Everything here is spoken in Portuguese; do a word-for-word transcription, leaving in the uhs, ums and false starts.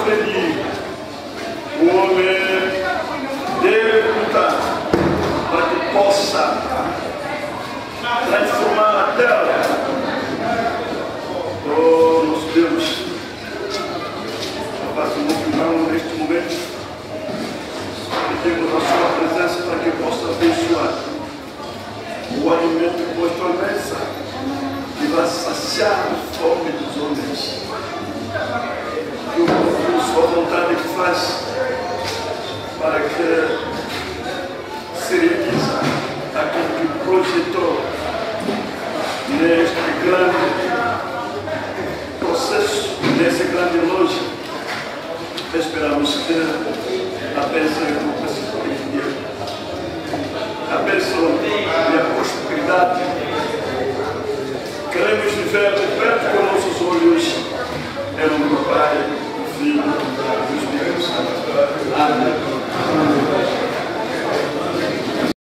pedir, o homem deve lutar para que possa transformar a terra. Oh, nosso Deus, eu faço uma opinião neste momento, pedimos a sua presença para que possa abençoar o alimento que pôs tua mesa, que vai saciar a fome dos homens. Que o povo, sua vontade que faz para que se realiza aquilo que projetou neste grande processo, nesse grande loja. Esperamos que a bênção do Cristo de Deus, a bênção e a prosperidade, queremos viver de perto com nossos olhos, em nome do Pai, do Filho e do Espírito Santo. Amém.